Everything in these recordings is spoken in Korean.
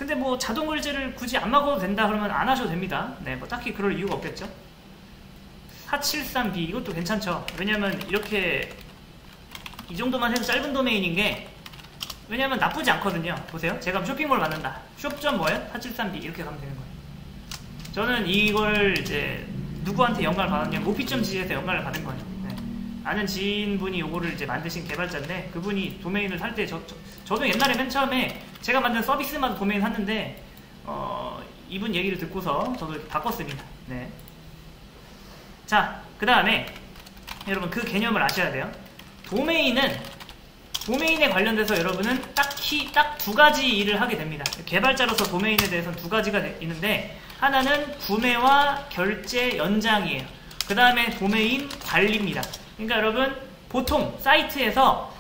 근데 뭐 자동 글즈를 굳이 안 막아도 된다 그러면 안 하셔도 됩니다. 네, 뭐 딱히 그럴 이유가 없겠죠. 473B 이것도 괜찮죠. 왜냐면 이렇게 이 정도만 해도 짧은 도메인인 게, 왜냐면 나쁘지 않거든요. 보세요. 제가 쇼핑몰 만든다. 숍점 뭐예요? 473B 이렇게 가면 되는 거예요. 저는 이걸 이제 누구한테 영감을 받았냐면 모피.g에서 영감을 받은 거예요. 네. 아는 지인분이 요거를 이제 만드신 개발자인데, 그분이 도메인을 살 때 저도 옛날에 맨 처음에 제가 만든 서비스마다 도메인 샀는데 이분 얘기를 듣고서 저도 이렇게 바꿨습니다. 네. 자, 그 다음에 여러분 그 개념을 아셔야 돼요. 도메인에 관련돼서 여러분은 딱히 딱 두 가지 일을 하게 됩니다. 개발자로서 도메인에 대해서는 두 가지가 있는데, 하나는 구매와 결제 연장이에요. 그 다음에 도메인 관리입니다. 그러니까 여러분 보통 사이트에서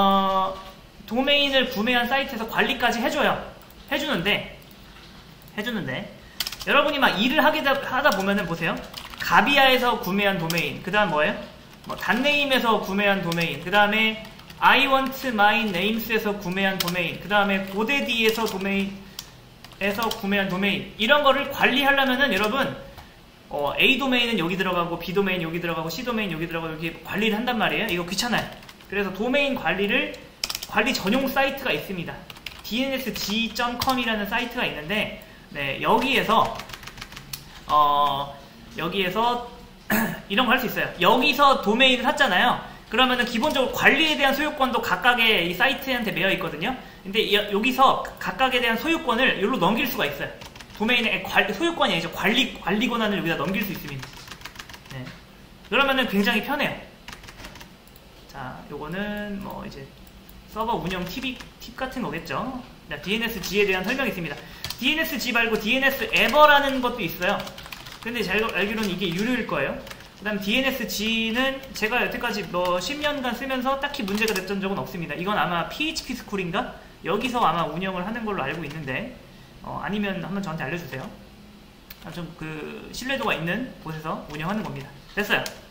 도메인을 구매한 사이트에서 관리까지 해주는데 여러분이 막 일을 하다 보면은 보세요. 가비아에서 구매한 도메인, 그 다음 뭐예요? 뭐 단네임에서 구매한 도메인, 그 다음에 I want my names에서 구매한 도메인, 그 다음에 고데디에서 구매한 도메인, 이런 거를 관리하려면은 여러분 A 도메인은 여기 들어가고 B 도메인 여기 들어가고 C 도메인 여기 들어가고 여기 관리를 한단 말이에요. 이거 귀찮아요. 그래서 도메인 관리 전용 사이트가 있습니다. dnsg.com이라는 사이트가 있는데, 네, 여기에서 이런 거 할 수 있어요. 여기서 도메인을 샀잖아요. 그러면은 기본적으로 관리에 대한 소유권도 각각의 이 사이트한테 매여 있거든요. 근데 여기서 각각에 대한 소유권을 여기로 넘길 수가 있어요. 도메인의 소유권이 아니죠. 관리 권한을 여기다 넘길 수 있습니다. 네. 그러면은 굉장히 편해요. 자, 요거는 뭐 이제 서버 운영 팁 같은 거겠죠. DNSG에 대한 설명이 있습니다. DNSG 말고 DNS에버라는 것도 있어요. 근데 제가 알기로는 이게 유료일 거예요. 그 다음 DNSG는 제가 여태까지 뭐 10년간 쓰면서 딱히 문제가 됐던 적은 없습니다. 이건 아마 PHP 스쿨인가? 여기서 아마 운영을 하는 걸로 알고 있는데, 아니면 한번 저한테 알려주세요. 좀 그 신뢰도가 있는 곳에서 운영하는 겁니다. 됐어요.